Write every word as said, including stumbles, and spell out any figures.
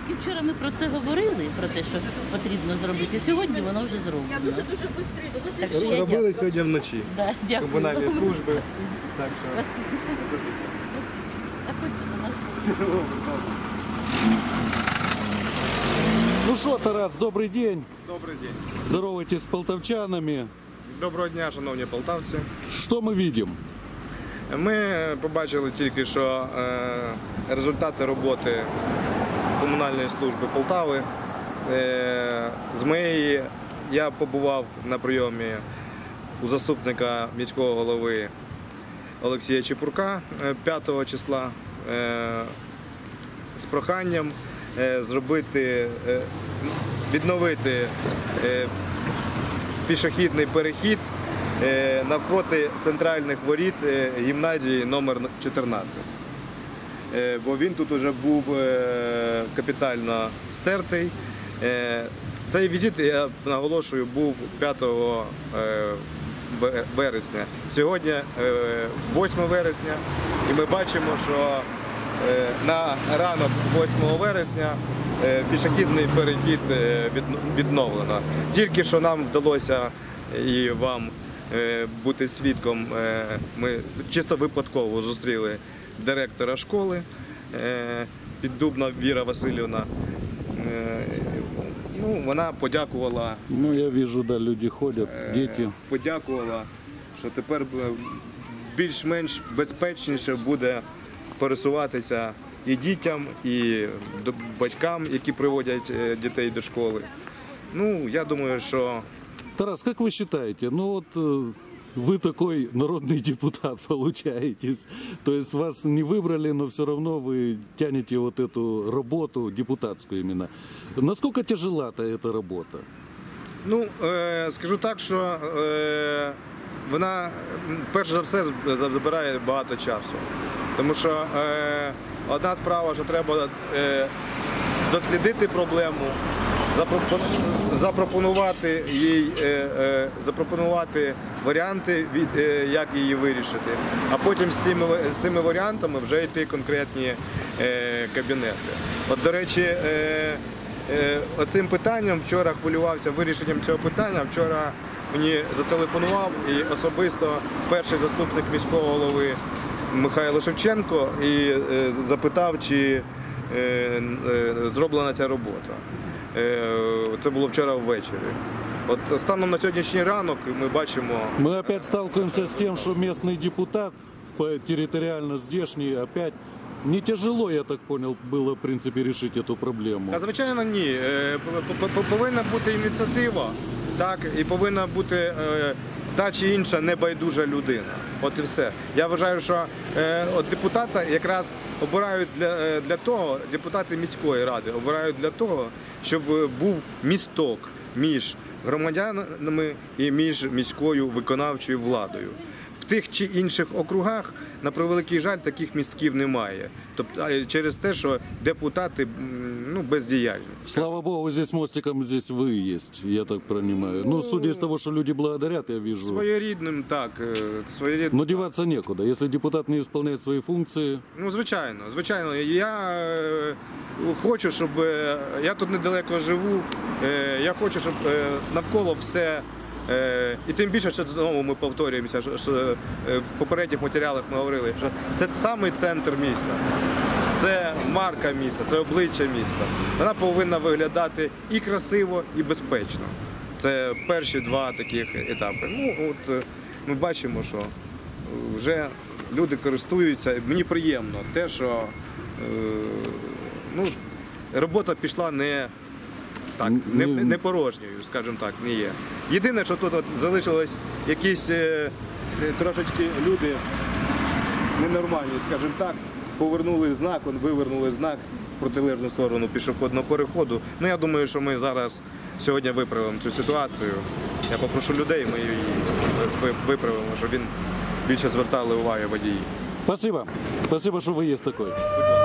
І вчора ми про це говорили, про те, що потрібно зробити. Сьогодні воно вже зроблено. Я дуже-дуже швидко. Так що я Робили дякую. сьогодні вночі. Да, дякую. Комунальні вам. служби. Так що... Спасибо. Заходьте до нас. Ну что, Тарас, добрый день. Добрий день. Здоровайтесь с полтавчанами. Доброго дня, шановні полтавці. Что мы видим? Ми побачили тільки що е, результати роботи комунальної служби Полтави. Е, з моєї я побував на прийомі у заступника міського голови Олексія Чепурка е, п'ятого числа е, з проханням е, зробити, е, відновити е, пішохідний перехід е, навпроти центральних воріт е, гімназії номер чотирнадцять. Е, бо він тут вже був е, капітально стертий. Е, цей візит, я наголошую, був п'ятого вересня. Сьогодні е, восьмого вересня, і ми бачимо, що е, на ранок восьмого вересня е, пішохідний перехід е, відновлено. Тільки що нам вдалося і вам е, бути свідком, е, ми чисто випадково зустріли директора школи е, Піддубна Віра Васильівна. Е, ну, вона подякувала. Ну, я вижу, да, люди ходят, дети. Подякувала, що тепер більш-менш безпечніше буде пересуватися і дітям, і батькам, які приводять дітей до школи. Ну, я думаю, що... Тарас, как вы считаете, ну вот э, вы такой народный депутат получаетесь, то есть вас не выбрали, но все равно вы тянете вот эту работу, депутатскую именно. Насколько тяжела-то эта работа? Ну, е, скажу так, що е, вона, перш за все, забирає багато часу. Тому що е, одна справа, що треба е, дослідити проблему, запропонувати їй, е, е, запропонувати варіанти, від, е, як її вирішити, а потім з цими, з цими варіантами вже йти конкретні е, кабінети. От, до речі, е, е, оцим питанням вчора хвилювався, вирішенням цього питання. Вчора мені зателефонував і особисто перший заступник міського голови Михайло Шевченко і е, запитав, чи е, е, зроблена ця робота. Це було вчора ввечері. От станом на сьогоднішній ранок ми бачимо... Мы опять сталкиваемся с тем, что местный депутат, территориально здешний, опять не тяжело, я так понял, было, в принципе, решить эту проблему. А, звичайно, ні. Повинна бути ініціатива, так, і повинна бути та чи інша небайдужа людина. От і все. Я вважаю, що е, от депутата якраз обирають для, для того, депутати міської ради обирають для того, щоб був місток між громадянами і між міською виконавчою владою. В тих чи інших округах, на превеликий жаль, таких містків немає. Тобто через те, що депутати ну, бездіяльні. Слава Богу, здесь мостиком здесь вы есть, я так понимаю. Ну, судя из того, что люди благодарят, я вижу. Своєрідним, так. Своєрідним. Но деваться некуда. Если депутат не исполняет свои функции... Ну, звичайно, звичайно. Я е, хочу, щоб... Я тут недалеко живу. Е, я хочу, щоб е, навколо все... І тим більше, що знову ми повторюємося, що в попередніх матеріалах ми говорили, що це самий центр міста, це марка міста, це обличчя міста. Вона повинна виглядати і красиво, і безпечно. Це перші два таких етапи. Ну, от ми бачимо, що вже люди користуються. Мені приємно те, що ну, робота пішла не... Так, не, не порожньою, скажімо так, не є. Єдине, що тут от залишилось якісь е, трошечки люди ненормальні, скажімо так, повернули знак, вивернули знак в протилежну сторону пішохідного переходу. Ну, я думаю, що ми зараз сьогодні виправимо цю ситуацію. Я попрошу людей, ми її виправимо, щоб він більше звертали увагу водії. Спасибо. Спасибо, что вы есть такой.